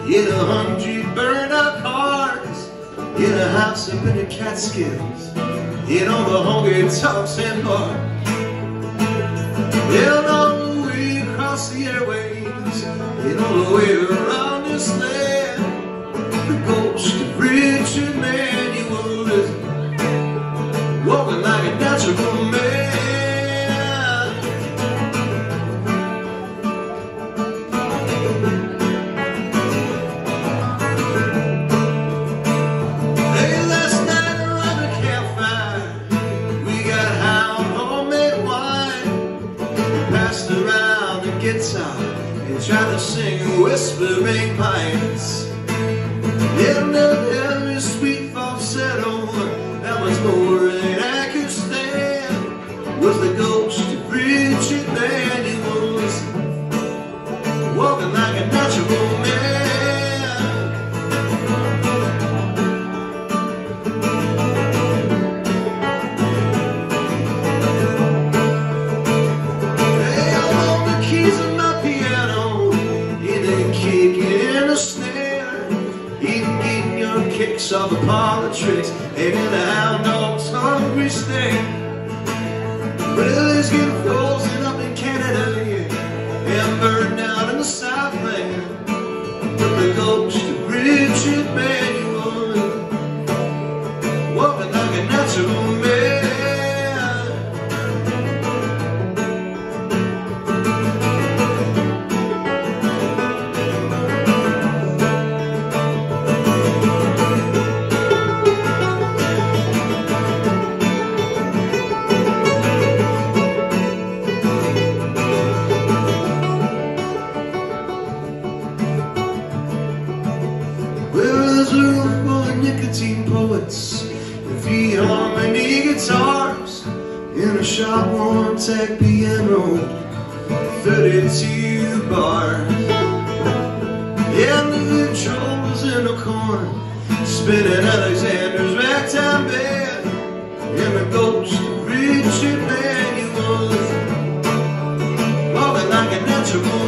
in 100 burned out cars, in a house up in the Catskills, in all the honky-tonks and bars, in all the way across the airways, in all the way around this land. The ghost of Richard Manuel is walking like a natural man. Hey, last night around the campfire, we got high on homemade wine, passed around the guitar and tried to sing whispering pipes. In that heavy sweet falsetto, that was more than I could stand, was the ghost of Richard Manuel, walking like a natural man. Hey, I hold the keys of my piano, in a kick and a snare, even getting your kicks off the parlor tricks, and in the hound dog's hungry stare. Well, it's getting frozen up in Canada, yeah, and burned out in the Southland. But the ghost of Richard Manuel, walking like a natural man. There's a room full of nicotine poets and V-harmony guitars, in a shop worn tech piano, 32 bars, and the controls in the corner, spinning Alexander's ragtime band, and the ghost of Richard Manuel, walking like a natural